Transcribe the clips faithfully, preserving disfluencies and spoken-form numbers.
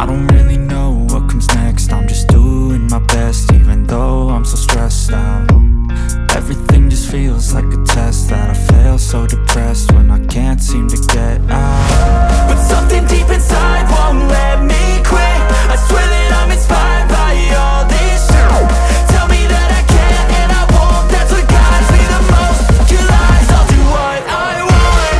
I don't really know what comes next, I'm just doing my best, even though I'm so stressed out. Everything just feels like a test that I fail, so depressed when I can't seem to get out. But something deep inside won't let me quit. I swear that I'm inspired by all this shit. Tell me that I can and I won't, that's what guides me the most. Your lies, I'll do what I want.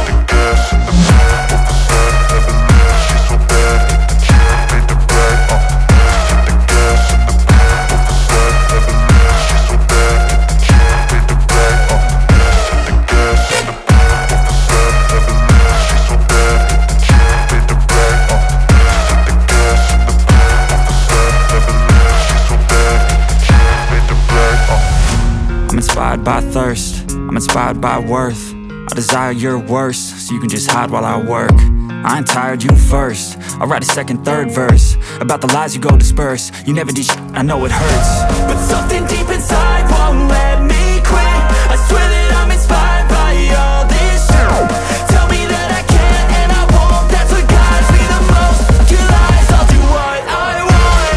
I'm inspired by thirst, I'm inspired by worth. I desire your worst, so you can just hide while I work. I ain't tired, you first. I'll write a second, third verse about the lies you go disperse. You never did shit, I know it hurts. But something deep inside won't let me quit. I swear that I'm inspired by all this shit. Tell me that I can and I won't, that's what guides me the most. Your lies, I'll do what I want.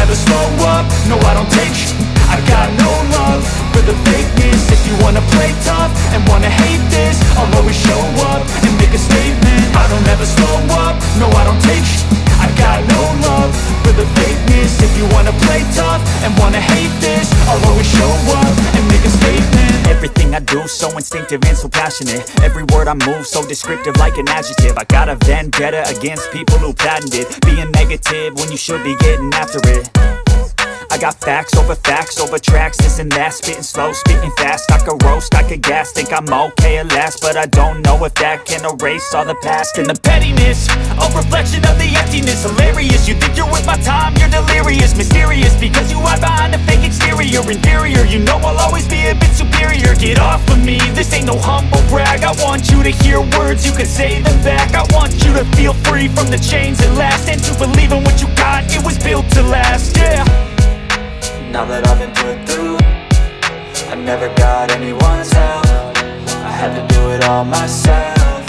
never slow up, no I don't take sh**. I got no love for the fakeness. If you wanna play tough and wanna hate this, I'll always show up and make a statement. I don't ever slow up, no I don't take sh**. I got no love for the fakeness. If you wanna play tough and wanna hate this, I'll always show up and make a statement. Everything I do so instinctive and so passionate. Every word I move so descriptive like an adjective. I got a vendetta against people who patented being negative when you should be getting after it. I got facts over facts over tracks, this and that. Spitting slow, spitting fast, I could roast, I could gas. Think I'm okay at last, but I don't know if that can erase all the past. And the pettiness, a reflection of the emptiness. Hilarious, you think you're worth my time, you're delirious. Mysterious, because you hide behind a fake exterior. Inferior, you know I'll always be a bit superior. Get off of me, this ain't no humble brag. I want you to hear words, you can say them back. I want you to feel free from the chains that last, and to believe in what you got, it was built to last, yeah. Now that I've been put through, I never got anyone's help. I had to do it all myself.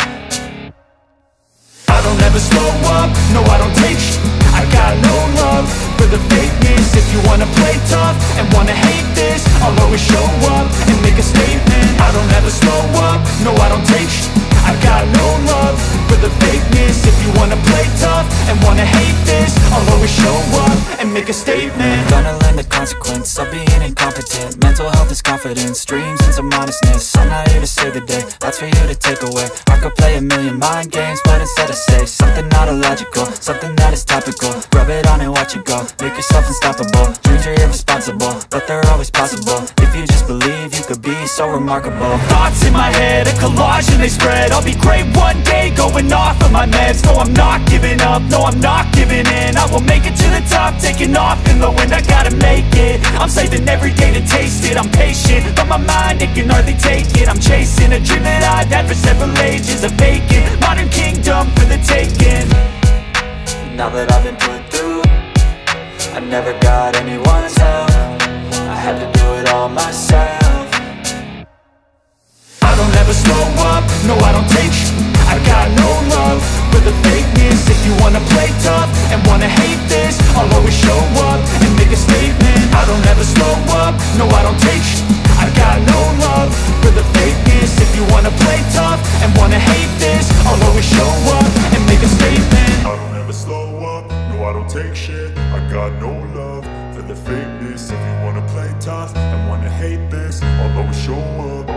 I don't ever slow up, no I don't take sh**. I got no love for the fakeness. If you wanna play tough and wanna hate this, I'll always show up and make a statement. I don't ever slow up, no I don't take sh**. I got no love for the fakeness. If you wanna play tough and wanna hate this, I'll always show up and make a statement. Gonna learn the consequence of being incompetent. Mental health is confidence, dreams and some honestness. I'm not here to save the day, that's for you to take away. I could play a million mind games, but instead I say something not illogical, something that is topical. Rub it on and watch it go, make yourself unstoppable. Dreams are irresponsible, but they're always possible. If you just believe, you could be so remarkable. Thoughts in my head, a collage and they spread. I'll be great one day, going off of my meds. No, I'm not giving up, no, I'm not giving in. I will make it to the top, taking off in the wind. I gotta make it, I'm saving every day to taste it. I'm patient, but my mind, it can hardly take it. I'm chasing a dream that I've had for several ages. A vacant, modern kingdom for the taking. Now that I've been put through, I never got anyone's help. I had to do it all myself. I don't ever slow up, no I don't take sh**. I got no love for the fakeness. If you wanna play tough and wanna hate this, I'll always show up and make a statement. I don't ever slow up, no I don't take sh**. I got no love for the fakeness. If you wanna play tough and wanna hate this, I'll always show up and make a statement. I don't ever slow up, no I don't take shit. I got no love for the fakeness. If you wanna play tough and wanna hate this, I'll always show up.